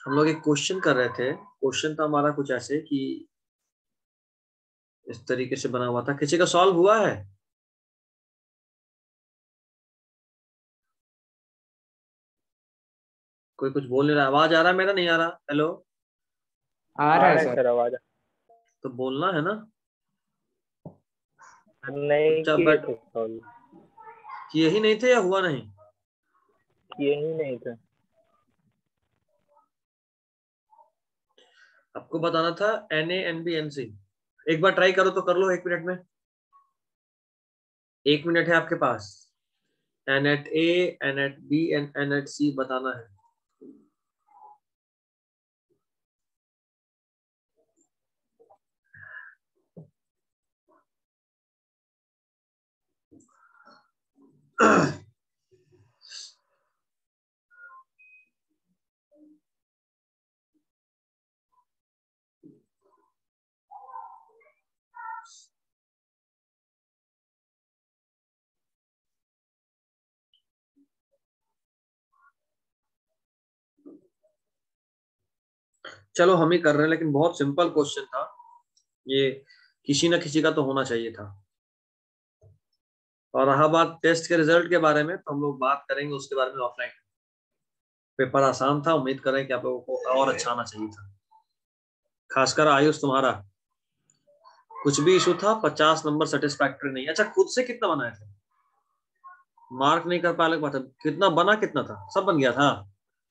हम लोग एक क्वेश्चन कर रहे थे। क्वेश्चन था हमारा कुछ ऐसे कि इस तरीके से बना हुआ था। किसी का सॉल्व हुआ है? कोई कुछ बोल नहीं रहा। आवाज आ रहा है मेरा? नहीं आ रहा? हेलो, आ रहा है सर आवाज। तो बोलना है ना। नहीं चुपचाप किए बैठ। थे सॉल्व, किए ही नहीं थे या हुआ नहीं? किए ही नहीं थे। आपको बताना था NaNbNc। एक बार ट्राई करो तो कर लो 1 मिनट में। 1 मिनट है आपके पास। NatA, NatB एंड NatC बताना है। चलो हम ही कर रहे हैं, लेकिन बहुत सिंपल क्वेश्चन था ये। किसी ना किसी का तो होना चाहिए था। और रहा बात टेस्ट के रिजल्ट के बारे में, तो हम लोग बात करेंगे उसके बारे में ऑफलाइन। पेपर आसान था, उम्मीद करें कि आप लोगों को और अच्छा आना चाहिए था। खासकर आयुष, तुम्हारा कुछ भी इशू था, 50 नंबर सेटिस्फैक्टरी नहीं। अच्छा, खुद से कितना बनाए थे? मार्क नहीं कर पाए अलग बात है, कितना बना, कितना था? सब बन गया था?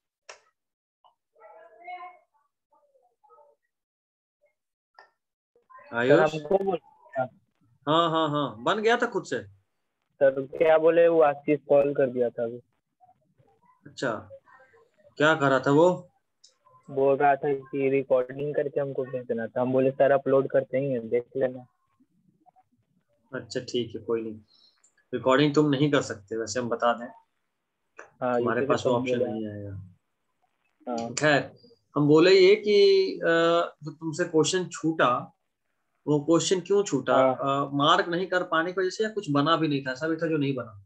सर आयुष? हमको बोल, हाँ हाँ हाँ, बन गया था खुद से। सर क्या बोले, वो आशीष कॉल कर दिया था अभी। अच्छा, क्या करा था वो? बोल रहा था कि रिकॉर्डिंग करके हमको भेजना था। हम बोले सर अपलोड करते ही हैं, देख लेना। अच्छा ठीक है, कोई नहीं। रिकॉर्डिंग तुम नहीं कर सकते, वैसे हम बता दें। हाँ तुम्हारे इसीलिए पास तो वो हम ऑप्शन बोले। नहीं आएगा। हाँ खैर, हम बोले ये कि जो तुमसे क्वेश्चन छूटा, वो क्वेश्चन क्यों छूटा? हाँ। मार्क नहीं कर पाने की वजह से, या कुछ बना भी नहीं था? ऐसा भी था जो नहीं बना?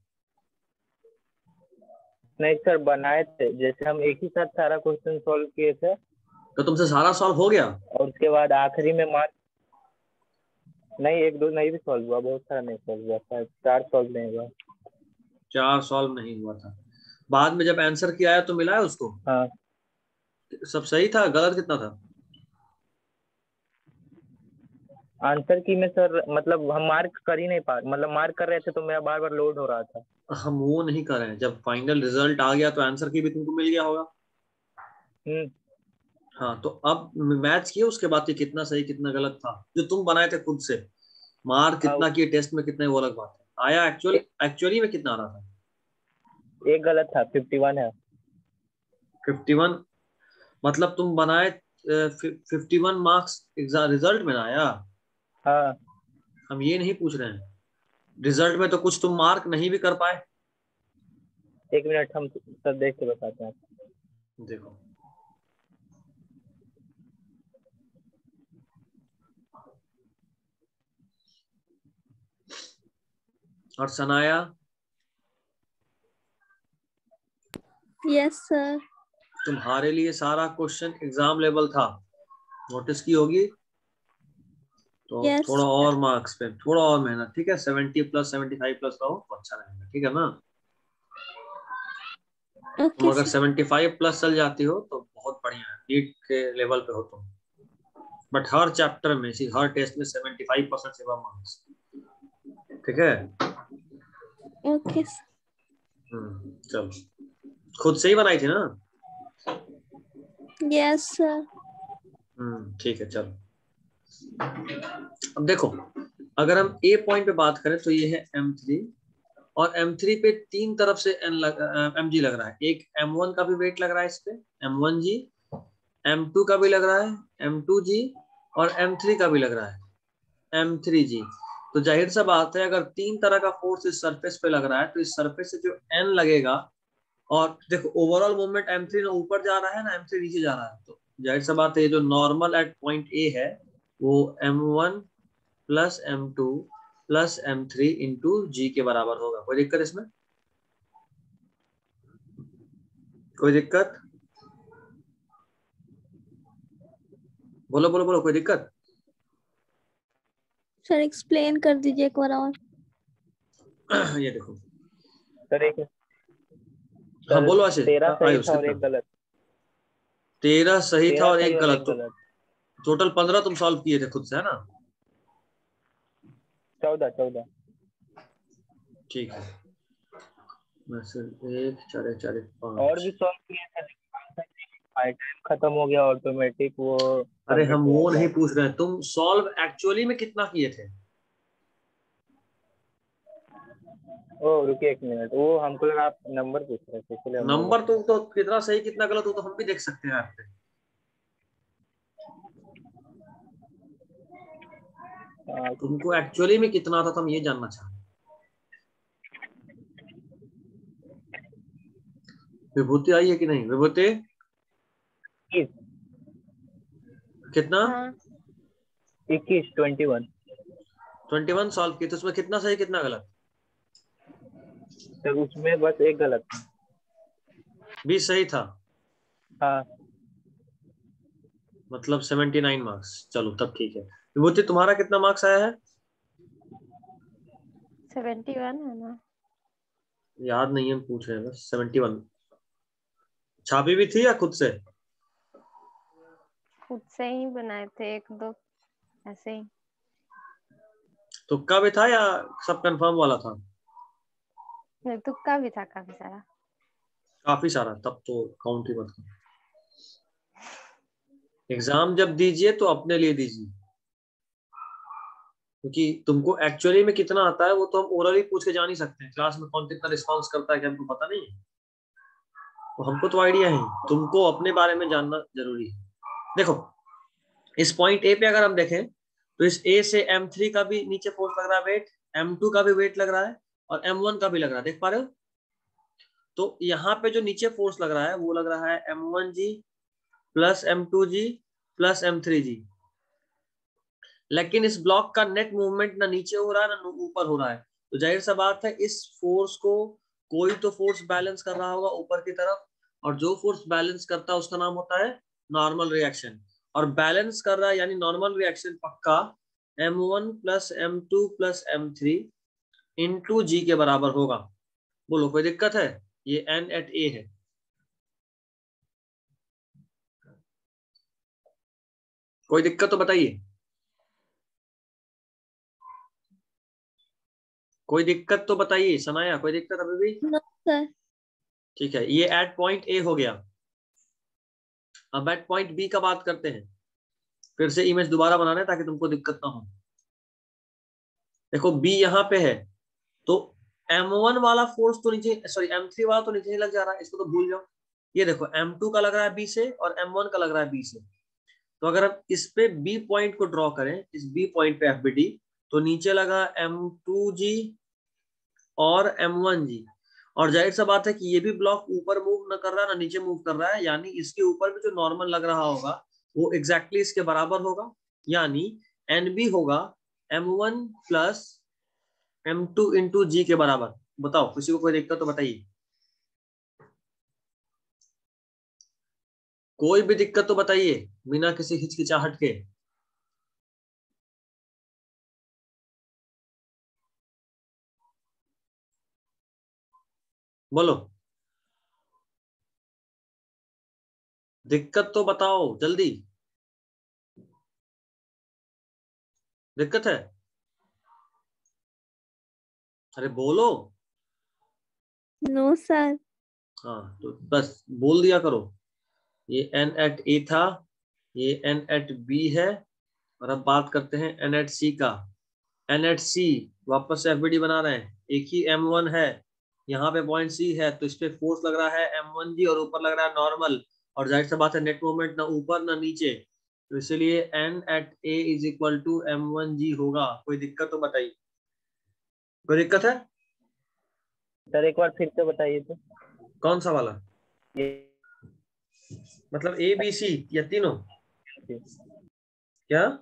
नहीं सर बनाए थे, जैसे हम एक ही साथ सारा क्वेश्चन सॉल्व किए थे तो तुमसे सारा सॉल्व हो गया? और उसके बाद आखिरी में मार्क नहीं, एक दो नहीं भी सॉल्व हुआ, बहुत सारा नहीं सॉल्व हुआ, शायद 4 सॉल्व नहीं हुआ। 4 सॉल्व नहीं हुआ था। बाद में जब आंसर किया है तो मिला है उसको? हाँ सब सही था? गलत कितना था? आंसर की में सर, मतलब हम मार्क कर ही नहीं पा, मतलब मार्क कर रहे थे तो मेरा बार बार लोड हो रहा था। हम वो नहीं कर रहे हैं। जब फाइनल रिजल्ट आ गया तो आंसर की भी तुमको मिल गया होगा। हम्म। हाँ, तो अब मैच किए उसके बाद कि कितना सही कितना गलत था, जो तुम बनाए थे खुद से। मार्क हाँ कितना किए टेस्ट में, कितना, वो अलग बात है। आया एक्चुअली, एक, एक्चुअली में कितना आ रहा था? एक गलत था, 51 है। 51? मतलब तुम बनाए 51 मार्क्स एग्जाम रिजल्ट में ना आया? हाँ हम ये नहीं पूछ रहे हैं। रिजल्ट में तो कुछ तुम मार्क नहीं भी कर पाए। 1 मिनट, हम सर देख के बताते हैं। देखो, और सनाया? Yes sir. तुम्हारे लिए सारा क्वेश्चन एग्जाम लेवल था, नोटिस की होगी। तो यस। थोड़ा और मार्क्स पे, थोड़ा और मेहनत, ठीक है? 70 प्लस 75 प्लस रहो तो अच्छा रहेगा, ठीक है ना? तुम ओके अगर सर। 75 प्लस चल जाती हो तो बहुत बढ़िया है, नीट के लेवल पे हो तुम। बट हर चैप्टर में, हर टेस्ट में 75% से कम मार्क्स, ठीक है? Okay sir. चलो, खुद से ही बनाई थी ना? Yes sir. ठीक है, चलो। अब देखो, अगर हम ए पॉइंट पे बात करें तो ये है M3, और M3 पे 3 तरफ से mg लग रहा है। एक M1 का भी वेट लग रहा है इस पे, M1g, M2 का भी लग रहा है, M2g, और M3 का भी लग रहा है, M3g। तो जाहिर सा बात है, अगर 3 तरह का फोर्स इस सरफेस पे लग रहा है, तो इस सरफेस से जो n लगेगा, और देखो ओवरऑल मूवमेंट M3 ना ऊपर जा रहा है ना M3 नीचे जा रहा है, तो जाहिर सा बात है ये जो नॉर्मल एट पॉइंट ए है, वो M1 plus M2 plus M3 into जी के बराबर होगा। कोई दिक्कत इसमें? कोई दिक्कत? बोलो बोलो बोलो, कोई दिक्कत? सर एक्सप्लेन कर दीजिए एक बार और। ये देखो, सर एक हाँ सर बोलो आशीष। 13 सही आयुष था और कितना? एक गलत। 13 सही था 13 और सही एक और गलत। एक तो गलत। टोटल 15 तुम सॉल्व किए थे खुद से, है ना? 14। ठीक है। वैसे 1 4 4 और 5। भी सॉल्व किए थे लेकिन टाइम खत्म हो गया ऑटोमेटिक, वो अरे सबमिट हम हुआ वो नहीं टास्क। पूछ रहे हैं, तुम सॉल्व एक्चुअली में कितना किए थे? ओ रुकिए एक मिनट, वो हमको लगा आप नंबर पूछ रहे थे इसलिए हम बोले। नंबर तो कितना सही कितना गलत हो तो हम भी देख सकते हैं आप पे। तुमको एक्चुअली में कितना आता था हम ये जानना चाहते हैं। विभूति आई है कि नहीं? विभूति 21 कितना? हाँ 21 21 सॉल्व किए तो उसमें कितना सही कितना गलत? तो उसमें बस एक गलत था। 20 सही था, हाँ मतलब 79 मार्क्स। चलो तब ठीक है। विभूति तुम्हारा कितना मार्क्स आया है? 71 है ना? याद नहीं है, हम पूछ रहे हैं बस। 71 छापी भी थी या खुद से? खुद से ही बनाए थे एक दो ऐसे ही। तुक्का भी था या सब कंफर्म वाला था? नहीं, तुक्का भी था काफी सारा। काफी सारा, तब तो काउंट ही मत करो। एग्जाम जब दीजिए तो अपने लिए दीजिए, क्योंकि तुमको एक्चुअली में कितना आता है वो तो हम ओरली पूछ के जान ही सकते हैं। क्लास में कौन कितना रिस्पॉन्स करता है कि हमको पता नहीं है, तो हमको तो आइडिया है। तुमको अपने बारे में जानना जरूरी है। देखो, इस पॉइंट ए पे अगर हम देखें तो इस ए से M3 का भी नीचे फोर्स लग रहा है वेट, M2 का भी वेट लग रहा है और M1 का भी लग रहा है। देख पा रहे हो? तो यहाँ पे जो नीचे फोर्स लग रहा है वो लग रहा है M1G plus M2G plus M3G। लेकिन इस ब्लॉक का नेट मूवमेंट ना नीचे हो रहा है ना ऊपर हो रहा है, तो जाहिर सा बात है इस फोर्स को कोई तो फोर्स बैलेंस कर रहा होगा ऊपर की तरफ, और जो फोर्स बैलेंस करता है उसका नाम होता है नॉर्मल रिएक्शन। और बैलेंस कर रहा है यानी नॉर्मल रिएक्शन पक्का M1 plus M2 plus M3 into जी के बराबर होगा। बोलो कोई दिक्कत है? ये N एट A है। कोई दिक्कत तो बताइए, कोई दिक्कत तो बताइए। सनाया कोई दिक्कत अभी भी? No sir. ठीक है, ये एट पॉइंट ए हो गया। अब एट पॉइंट बी का बात करते हैं। फिर से इमेज दोबारा बनाना है ताकि तुमको दिक्कत ना हो। देखो बी यहाँ पे है, तो M1 वाला फोर्स तो नीचे, सॉरी M3 वाला तो नीचे ही लग जा रहा है, इसको तो भूल जाओ। ये देखो M2 का लग रहा है बी से और M1 का लग रहा है बी से। तो अगर हम इस पे बी पॉइंट को ड्रॉ करें, इस बी पॉइंट पे FBD, तो नीचे लगा M2G और M1G। और जाहिर सा बात है कि ये भी ब्लॉक ऊपर मूव न कर रहा है ना नीचे मूव कर रहा है, यानी इसके ऊपर भी जो नॉर्मल लग रहा होगा वो एग्जैक्टली इसके बराबर होगा, यानी NB होगा M1 प्लस M2 इंटू जी के बराबर। बताओ किसी को कोई दिक्कत तो बताइए, कोई भी दिक्कत तो बताइए बिना किसी हिचकिचाहट के। बोलो, दिक्कत तो बताओ जल्दी। दिक्कत है? अरे बोलो। No sir. हाँ तो बस बोल दिया करो। ये N एट A था, ये N एट B है। और अब बात करते हैं N एट C का। N एट C वापस से FBD बना रहे हैं, एक ही M1 है, यहाँ पे पॉइंट C है, तो इस पे फोर्स लग रहा है M1G और ऊपर लग रहा है नॉर्मल। और जाहिर सी बात है नेट मूवमेंट ना ऊपर ना नीचे, तो इसलिए N at A is equal to M1G होगा। कोई दिक्कत तो बताइए, कोई दिक्कत है? सर एक बार फिर से बताइए तो। कौन सा वाला? ये मतलब ABC या तीनों? क्या?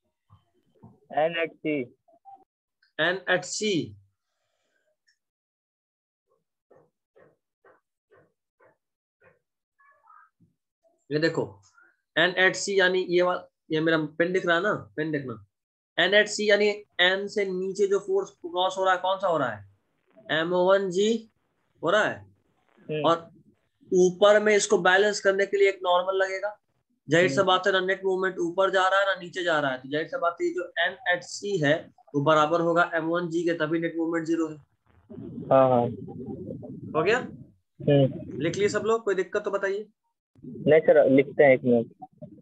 NHC N at C। ये देखो N एट C यानी ये वाला, ये मेरा पेन दिख रहा है ना, पेन देखना, NHC यानी N से नीचे जो फोर्स क्रॉस हो रहा है कौन सा हो रहा है, MO1G हो रहा है, और ऊपर में इसको बैलेंस करने के लिए एक नॉर्मल लगेगा। जाहिर सा बात है ना, नेट मूवमेंट ऊपर जा रहा है ना नीचे जा रहा है, तो जाहिर सा बात है जो NHC है वो बराबर होगा M1G के, तभी नेट मूवमेंट 0 है। हाँ हाँ हो गया, लिख लिए सब लोग, कोई दिक्कत तो बताइए। नहीं सर, लिखते हैं 1 मिनट।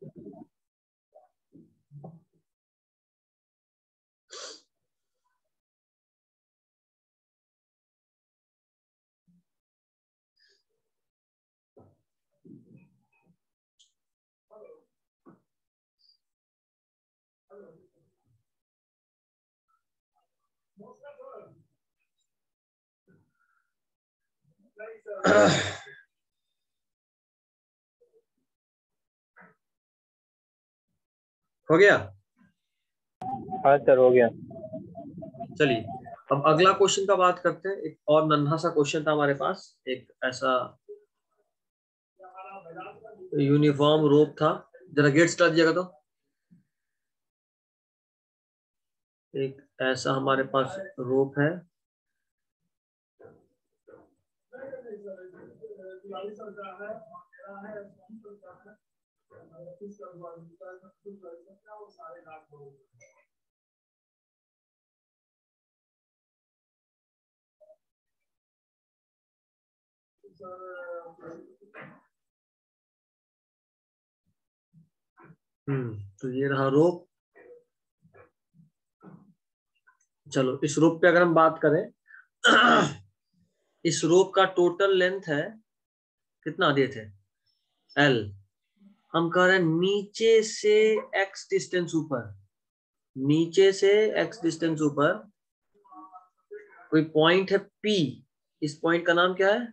हो गया, हाँ सर हो गया। चलिए अब अगला क्वेश्चन का बात करते हैं। एक और नन्हा सा क्वेश्चन था हमारे पास, एक ऐसा यूनिफॉर्म रोप था, जरा गेट स्टार्ट दिएगा तो। एक ऐसा हमारे पास रोप है, तो ये रहा रोप। चलो इस रोप पे अगर हम बात करें, इस रोप का टोटल लेंथ है कितना दिए थे, L। हम कह रहे हैं नीचे से x डिस्टेंस ऊपर, नीचे से x डिस्टेंस ऊपर कोई पॉइंट है P। इस पॉइंट का नाम क्या है,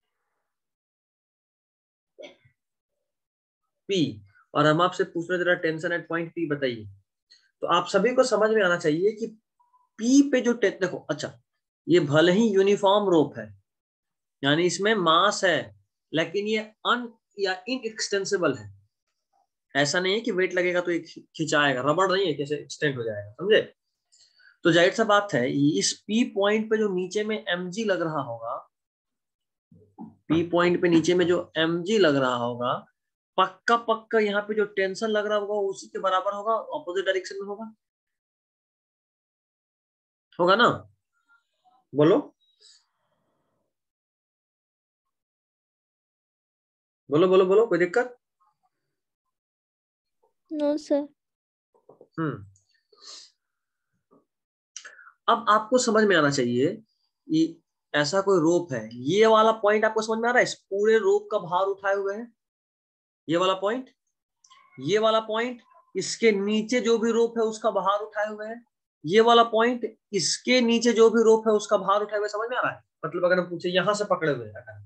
P। और हम आपसे पूछ रहे जरा टेंशन एट पॉइंट P बताइए। तो आप सभी को समझ में आना चाहिए कि P पे जो देखो, अच्छा ये भले ही यूनिफॉर्म रोप है, यानी इसमें मास है, लेकिन ये अन या इनएक्सटेंसिबल है। ऐसा नहीं है कि वेट लगेगा तो ये खिंचाएगा, रबड़ नहीं है कैसे एक्सटेंड हो जाएगा, समझे। तो जाहिर सा बात है इस P पॉइंट पे जो नीचे में mg लग रहा होगा, P पॉइंट पे नीचे में जो mg लग रहा होगा, पक्का पक्का यहाँ पे जो टेंशन लग रहा होगा उसी के बराबर होगा, ऑपोजिट डायरेक्शन में होगा, होगा ना, बोलो बोलो बोलो बोलो, कोई दिक्कत। No sir. अब आपको समझ में आना चाहिए कि ऐसा कोई रोप है, ये वाला पॉइंट आपको समझ में आ रहा है, इस पूरे रोप का भार उठाए हुए है ये वाला पॉइंट, ये वाला पॉइंट, इसके नीचे जो भी रोप है उसका भार उठाए हुए है, ये वाला पॉइंट इसके नीचे जो भी रोप है उसका भार उठाए हुए, समझ में आ रहा है। मतलब अगर हम पूछे यहां से पकड़े हुए हैं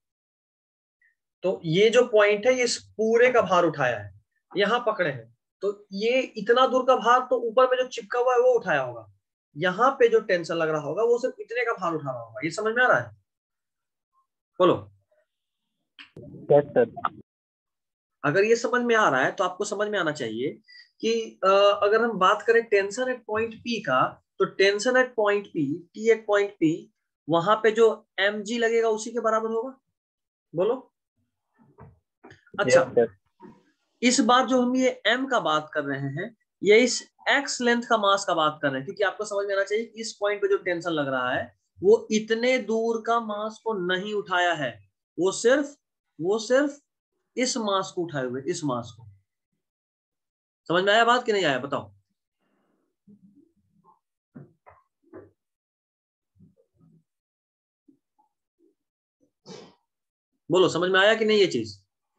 तो ये जो पॉइंट है ये इस पूरे का भार उठाया है, यहां पकड़े हैं तो ये इतना दूर का भार तो ऊपर में जो चिपका हुआ है वो उठाया होगा, यहाँ पे जो टेंशन लग रहा होगा वो सिर्फ इतने का भार उठा रहा होगा। ये समझ में आ रहा है, बोलो। Yes sir. अगर ये समझ में आ रहा है तो आपको समझ में आना चाहिए कि अगर हम बात करें टेंशन एट पॉइंट P का, तो tension at point P, T at point P, वहां पे जो mg लगेगा उसी के बराबर होगा, बोलो। अच्छा यस सर। इस बार जो हम ये m का बात कर रहे हैं, ये इस x लेंथ का मास का बात कर रहे हैं, क्योंकि आपको समझ में आना चाहिए कि इस पॉइंट पे जो टेंशन लग रहा है वो इतने दूर का मास को नहीं उठाया है, वो सिर्फ इस मास को उठाए हुए, इस मास को। समझ में आया बात कि नहीं आया, बताओ। बोलो समझ में आया कि नहीं ये चीज,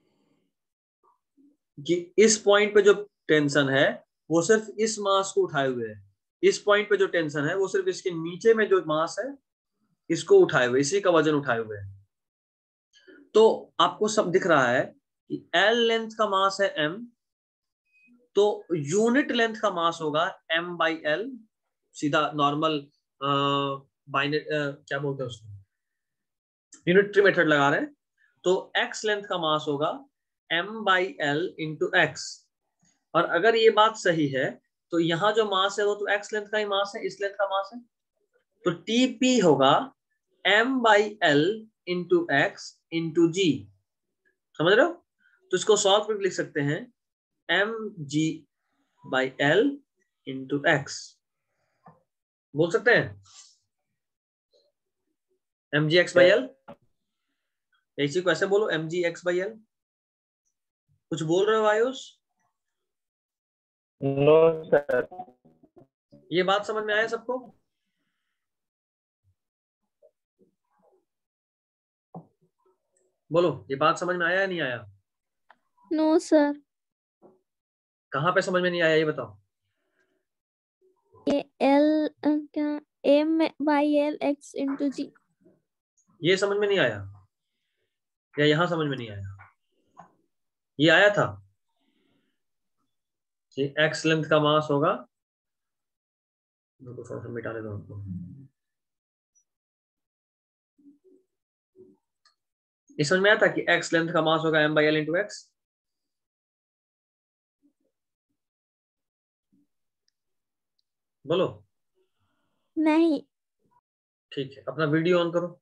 कि इस पॉइंट पे जो टेंशन है वो सिर्फ इस मास को उठाए हुए है, इस पॉइंट पे जो टेंशन है वो सिर्फ इसके नीचे में जो मास है इसको उठाए हुए, इसी का वजन उठाए हुए है। तो आपको सब दिख रहा है कि L लेंथ का मास है m, तो यूनिट लेंथ का मास होगा m/l, सीधा नॉर्मल बाइनरी क्या बोलते हैं उसको, यूनिटरी मेथड लगा रहे हैं। तो x लेंथ का मास होगा m/l इंटू एक्स, और अगर ये बात सही है तो यहाँ जो मास है वो तो एक्स लेंथ का ही मास है, इस लेंथ का मास है, तो टीपी होगा m/l इंटू एक्स इंटू जी। समझ रहे हो? तो इसको सॉल्व करके लिख सकते हैं mg/l इंटू एक्स। बोल सकते हैं mgx/l, इसी को ऐसे बोलो mgx/l। कुछ बोल रहे हो आयुष? No sir. ये बात समझ में आया सबको? बोलो, ये बात समझ में आया या नहीं आया? No sir. कहाँ पे समझ में नहीं आया ये बताओ? ये एल क्या m/l x इंटू जी। ये समझ में नहीं आया या यहाँ समझ में नहीं आया? ये आया था कि एक्स लेंथ का मास होगा, मेरे को थोड़ा सा मिटाने दो हमको। ये समझ में आया था कि एक्स लेंथ का मास होगा m/l इंटू एक्स? बोलो। नहीं। ठीक है, अपना वीडियो ऑन करो,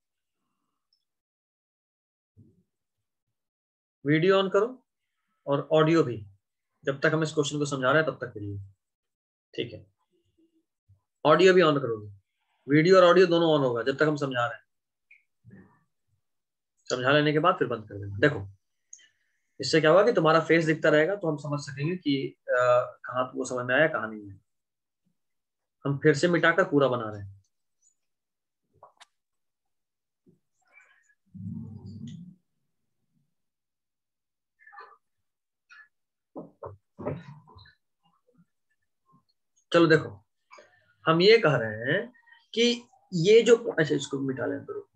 वीडियो ऑन करो और ऑडियो भी, जब तक हम इस क्वेश्चन को समझा रहे हैं तब तक के लिए। ठीक है, ऑडियो भी ऑन करोगे, वीडियो और ऑडियो दोनों ऑन होगा जब तक हम समझा रहे हैं। समझा लेने के बाद फिर बंद कर देना। देखो, इससे क्या होगा कि तुम्हारा फेस दिखता रहेगा तो हम समझ सकेंगे कि कहाँ तुमको समझ में आया कहाँ नहीं है। हम फिर से मिटाकर पूरा बना रहे हैं। चलो देखो, हम ये कह रहे हैं कि ये जो, अच्छा इसको मिटा लें तो,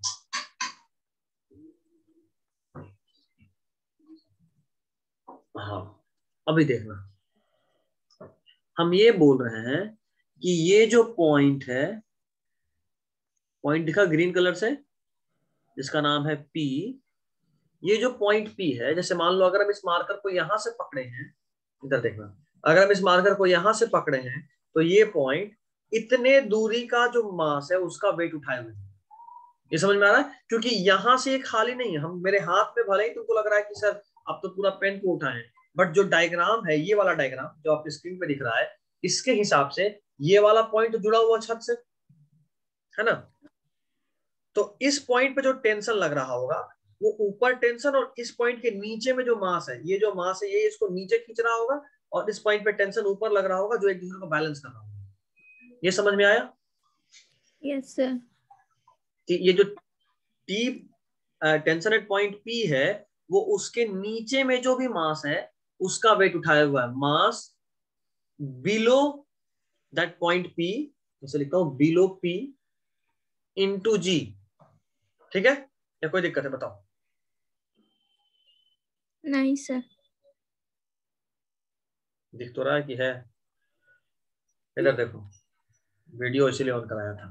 हाँ अभी देखना, हम ये बोल रहे हैं कि ये जो पॉइंट है, पॉइंट दिखा ग्रीन कलर से, जिसका नाम है P, ये जो पॉइंट P है, जैसे मान लो अगर हम इस मार्कर को यहां से पकड़े हैं, इधर देखना, अगर हम इस मार्कर को यहां से पकड़े हैं तो ये पॉइंट इतने दूरी का जो मास है उसका वेट उठाए हुए है। ये समझ में आ रहा है? क्योंकि यहां से ये खाली नहीं है, हम मेरे हाथ में भले ही तुमको लग रहा है कि सर आप तो पूरा पेन को उठाए, बट जो डायग्राम है, ये वाला डायग्राम जो आपकी स्क्रीन पे दिख रहा है, इसके हिसाब से ये वाला पॉइंट जुड़ा हुआ छत से है ना। तो इस पॉइंट पे जो टेंशन लग रहा होगा वो ऊपर टेंशन, और इस पॉइंट के नीचे में जो मास है, ये जो मास है ये इसको नीचे खींच रहा होगा, और इस पॉइंट पे टेंशन ऊपर लग रहा होगा जो एक दूसरे को बैलेंस कर रहा होगा। ये समझ में आया? Yes sir. कि ये जो T tension at point P है, वो उसके नीचे में जो भी मास है उसका वेट उठाया हुआ है। Mass below that point P, जैसे लिखता हूं बिलो पी इंटू जी। ठीक है, या कोई दिक्कत है बताओ? नहीं सर। दिख तो रहा है कि है? इधर देखो, वीडियो इसीलिए ऑन कराया था।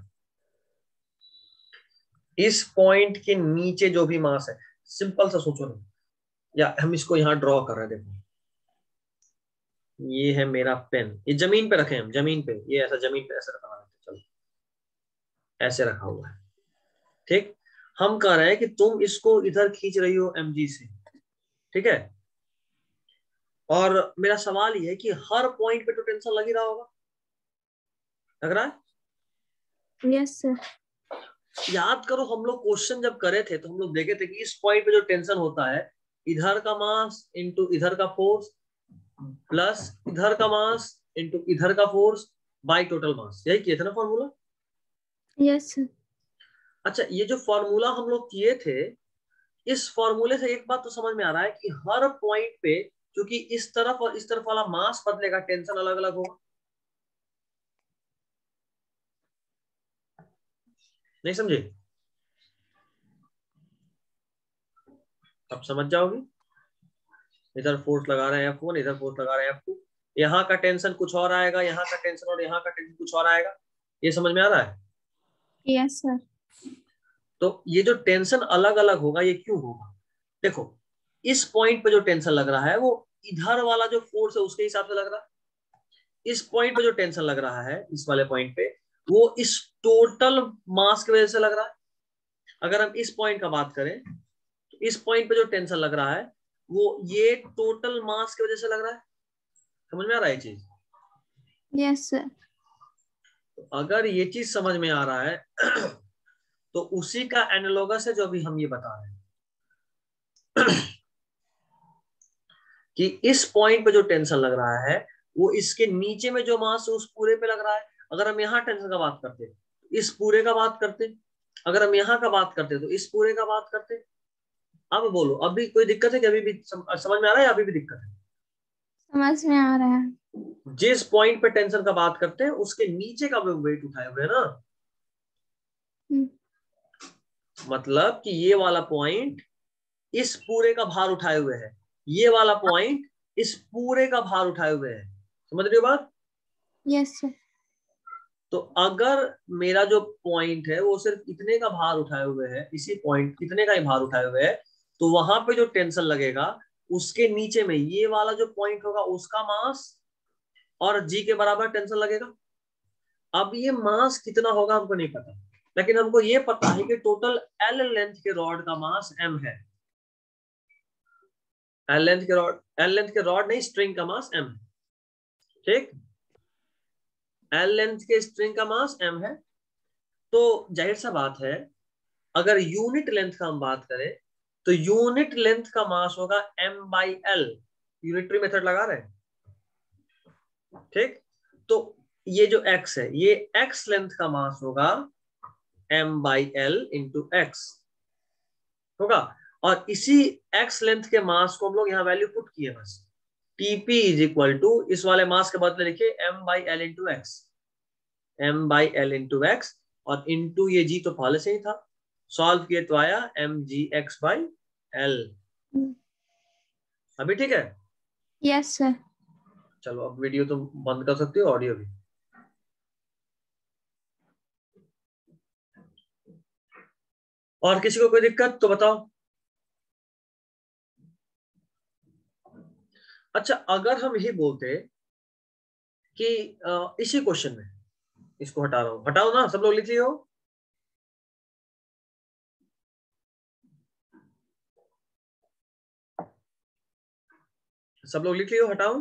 इस पॉइंट के नीचे जो भी मास है, सिंपल सा सोचो ना, या हम इसको यहां ड्रॉ कर रहे हैं। देखो, ये है मेरा पेन, ये जमीन पे रखे हम, जमीन पे, ये ऐसा जमीन पे ऐसा रखा हुआ है, चलो ऐसे रखा हुआ है। ठीक, हम कह रहे हैं कि तुम इसको इधर खींच रही हो mg से, ठीक है, और मेरा सवाल ये है कि हर पॉइंट पे तो टेंशन लग ही रहा होगा, लग रहा है? Yes sir. याद करो, हम लोग क्वेश्चन जब करे थे तो हम लोग देखे थे कि इस पॉइंट पे जो टेंशन होता है, इधर का मास इंटू इधर का फोर्स प्लस इधर का मास इंटू इधर का फोर्स बाय टोटल मास, यही किए थे ना फॉर्मूला? Yes sir. अच्छा, ये जो फॉर्मूला हम लोग किए थे, इस फॉर्मूले से एक बात तो समझ में आ रहा है कि हर पॉइंट पे, क्योंकि इस तरफ और इस तरफ वाला मास बदलेगा, टेंशन अलग अलग होगा। नहीं समझे? अब समझ जाओगे। इधर फोर्स लगा रहे हैं F1, इधर फोर्स लगा रहे हैं F2, यहाँ का टेंशन कुछ और आएगा, यहाँ का टेंशन और यहाँ का टेंशन कुछ और आएगा। ये समझ में आ रहा है? Yes sir. तो ये जो टेंशन अलग अलग होगा, ये क्यों होगा? देखो, इस पॉइंट पे जो टेंशन लग रहा है वो इधर वाला जो फोर्स है उसके हिसाब से लग रहा है। इस पॉइंट पे जो टेंशन लग रहा है इस वाले पॉइंट पे, वो इस टोटल मास की वजह से लग रहा है। अगर हम इस पॉइंट का बात करें तो इस पॉइंट पे जो टेंशन लग रहा है वो ये टोटल मास की वजह से लग रहा है। समझ में आ रहा है ये चीज? Yes sir. अगर ये चीज समझ में आ रहा है तो उसी का एनालॉगस है जो अभी हम ये बता रहे हैं कि इस पॉइंट पे जो टेंशन लग रहा है वो इसके नीचे में जो मास है उस पूरे पे लग रहा है। अगर हम यहाँ टेंशन का बात करते इस पूरे का बात करते, अगर हम यहाँ का बात करते तो इस पूरे का बात करते। अब बोलो, अभी कोई दिक्कत है कि अभी भी समझ में आ रहा है? अभी भी दिक्कत है? समझ में आ रहा है। जिस पॉइंट पे टेंशन का बात करते हैं उसके नीचे का वेट उठाए हुए है ना। मतलब कि ये वाला पॉइंट इस पूरे का भार उठाए हुए है, ये वाला पॉइंट इस पूरे का भार उठाए हुए है। समझ रहे हो बात? Yes sir. तो अगर मेरा जो पॉइंट है वो सिर्फ इतने का भार उठाए हुए है, इसी पॉइंट इतने का ही भार उठाए हुए है, तो वहां पे जो टेंशन लगेगा उसके नीचे में ये वाला जो पॉइंट होगा उसका मास और जी के बराबर टेंशन लगेगा। अब ये मास कितना होगा हमको नहीं पता, लेकिन हमको ये पता है कि टोटल एल लेंथ के रॉड का मास m है। एल लेंथ के रॉड नहीं, स्ट्रिंग का मास m है। ठीक, एल लेंथ के स्ट्रिंग का मास m है। तो जाहिर सा बात है अगर यूनिट लेंथ का हम बात करें तो यूनिट लेंथ का मास होगा m/l। यूनिटरी मेथड लगा रहे हैं? ठीक, तो ये जो x है ये x लेंथ का मास होगा m/l इंटू x होगा। और इसी x लेंथ के मास को हम लोग यहाँ वैल्यू पुट किए बस। TP इज इक्वल टू इस वाले मास के बदले लिखिए m/l into x, m/l into x, और इंटू ये g तो पहले से ही था, सॉल्व किए तो आया mgx/l। अभी ठीक है? Yes sir. चलो अब वीडियो तो बंद कर सकते हो, ऑडियो भी। और किसी को कोई दिक्कत तो बताओ। अच्छा, अगर हम यही बोलते कि इसी क्वेश्चन में, इसको हटा रहा हूं, हटाओ ना, सब लोग लिख लियो। सब लोग लिख लियो, हटाओ।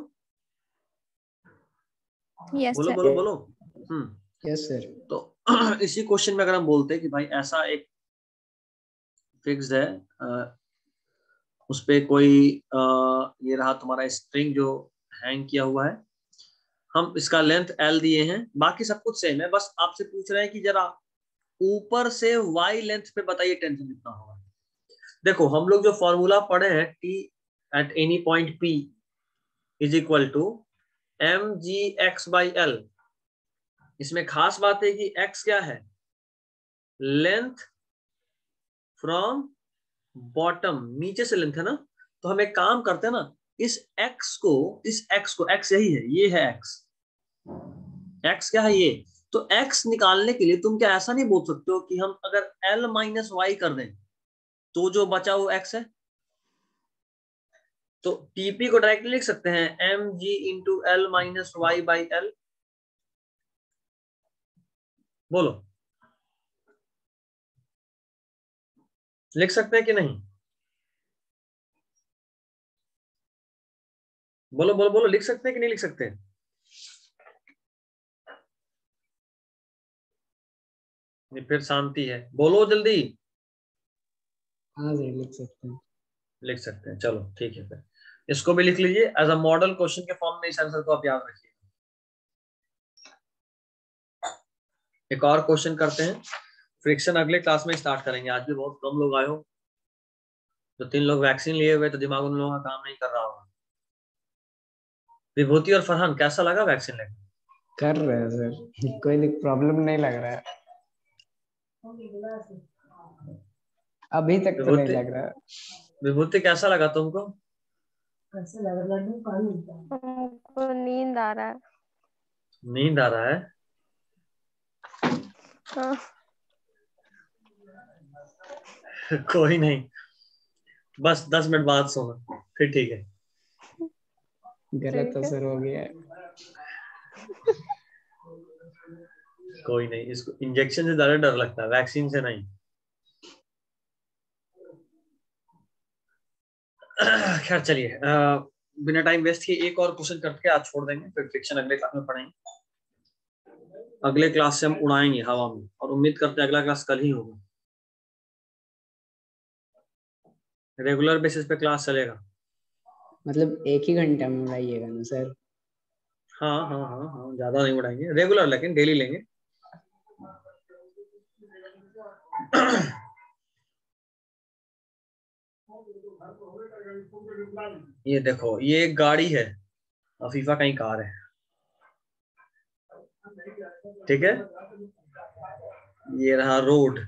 यस बोलो सर। बोलो बोलो। Yes sir. तो इसी क्वेश्चन में अगर हम बोलते कि भाई ऐसा एक फिक्स्ड है, उस पे कोई ये रहा तुम्हारा स्ट्रिंग जो हैंग किया हुआ है, हम इसका लेंथ l दिए हैं, बाकी सब कुछ सेम है, बस आपसे पूछ रहे हैं कि जरा ऊपर से y लेंथ पे बताइए टेंशन कितना होगा। देखो हम लोग जो फॉर्मूला पढ़े हैं t at any point p is equal to mgx/l, इसमें खास बात है कि x क्या है, लेंथ फ्रॉम बॉटम, नीचे से लेंथ है ना। तो हम एक काम करते हैं ना, इस x को x यही है, ये है x क्या है ये, तो x निकालने के लिए तुम क्या ऐसा नहीं बोल सकते हो कि हम अगर l माइनस वाई कर दें तो जो बचा वो x है। तो TP को डायरेक्टली लिख सकते हैं mg into l minus Y by L. बोलो, लिख सकते हैं कि नहीं? बोलो बोलो बोलो, लिख सकते हैं कि नहीं लिख सकते? ये फिर शांति है, बोलो जल्दी। हाँ सर लिख सकते हैं। लिख सकते हैं, चलो ठीक है, फिर इसको भी लिख लीजिए एज अ मॉडल क्वेश्चन के फॉर्म में। इस आंसर को आप याद रखिए। एक और क्वेश्चन करते हैं, फ्रिक्शन अगले क्लास में स्टार्ट करेंगे, आज भी बहुत कम लोग आए हो। तो 3 लोग वैक्सीन लिए हुए तो दिमाग उन लोगों का काम नहीं कर रहा होगा। विभूति और फरहान कैसा लगा वैक्सीन लेकर? कर रहे हैं सर, कोई प्रॉब्लम नहीं लग रहा है अभी तक तो नहीं लग रहा है। विभूति कैसा लगा तुमको? हमको नींद आ रहा है। नींद आ रहा है? हाँ। कोई नहीं, बस 10 मिनट बाद सोना, फिर ठीक है। गलत असर हो गया है। कोई नहीं, इसको इंजेक्शन से ज्यादा डर लगता है, वैक्सीन से नहीं। खैर चलिए, बिना टाइम वेस्ट किए एक और क्वेश्चन करके आज छोड़ देंगे, फिर फ्रिक्शन अगले क्लास में पढ़ेंगे। अगले क्लास से हम उड़ाएंगे हवा में, और उम्मीद करते हैं अगला क्लास कल ही होगा। रेगुलर बेसिस पे क्लास चलेगा। मतलब एक ही घंटा में उड़ाइएगा ना सर? हाँ हाँ हाँ हाँ, ज्यादा नहीं उड़ाएंगे रेगुलर, लेकिन डेली लेंगे। ये देखो, ये एक गाड़ी है, अफीफा कहीं कार है, ठीक है। ये रहा रोड।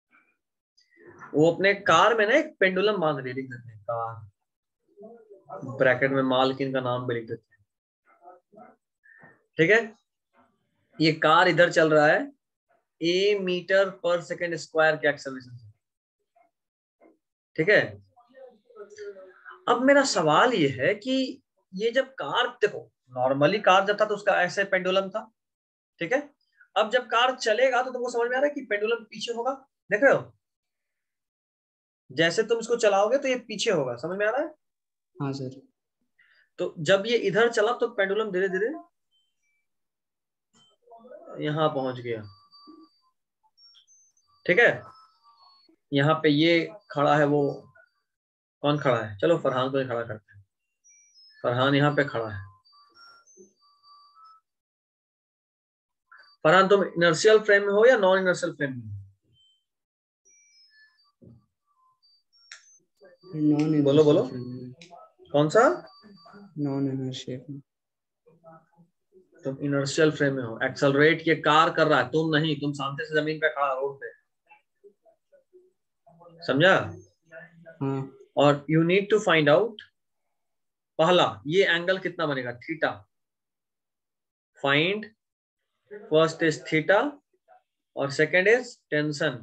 वो अपने कार में ना एक पेंडुलम बांध रही, लिख देते हैं कार, ब्रैकेट में मालकिन का नाम भी लिख देते हैं, ठीक है। ये कार इधर चल रहा है a मीटर पर सेकेंड स्क्वायर के एक्सेलरेशन से, ठीक है। अब मेरा सवाल ये है कि ये जब कार, देखो नॉर्मली कार जब था तो उसका ऐसे पेंडुलम था, ठीक है। अब जब कार चलेगा तो तुमको समझ में आ रहा है कि पेंडुलम पीछे होगा, देख रहे हो? जैसे तुम इसको चलाओगे तो ये पीछे होगा, समझ में आ रहा है? हाँ सर। तो जब ये इधर चला तो पेंडुलम धीरे धीरे यहां पहुंच गया, ठीक है। यहाँ पे ये खड़ा है, वो कौन खड़ा है? चलो फरहान को ही खड़ा करते हैं। फरहान यहाँ पे खड़ा है। फरहान तुम इनर्शियल फ्रेम में हो या नॉन इनर्शियल फ्रेम में? नॉन बोलो बोलो, कौन सा? नॉन इनर्शियल में। तुम इनर्शियल फ्रेम में हो। एक्सेलरेट ये कार कर रहा है, तुम नहीं, तुम सामने से जमीन पे खड़ा, रोड पे, समझा? हाँ। और you need to find out, पहला ये एंगल कितना बनेगा, theta. Find first is theta और सेकेंड इज टेंशन।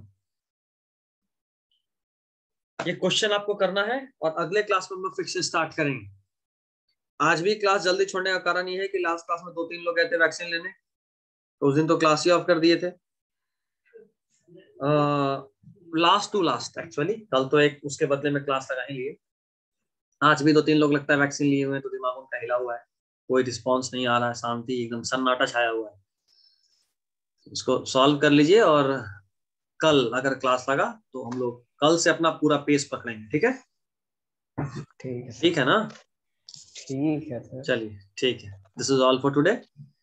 ये क्वेश्चन आपको करना है और अगले क्लास में हम लोग फिर से स्टार्ट करेंगे। आज भी क्लास जल्दी छोड़ने का कारण ये है कि लास्ट क्लास में 2-3 लोग गए थे वैक्सीन लेने, तो उस दिन तो क्लास ही ऑफ कर दिए थे। लास्ट टू लास्ट एक्चुअली, कल तो एक उसके बदले में क्लास लगा ही लिए। आज भी 2-3 लोग लगता है वैक्सीन लिए हुए हैं, तो दिमाग उनका हिला हुआ है, कोई रिस्पॉन्स नहीं आ रहा है, शांति एकदम सन्नाटा छाया हुआ है। इसको सॉल्व कर लीजिए और कल अगर क्लास लगा तो हम लोग कल से अपना पूरा पेस पकड़ेंगे, ठीक है? ठीक है सर। ठीक है ना? ठीक है सर। चलिए ठीक है, this is all for today.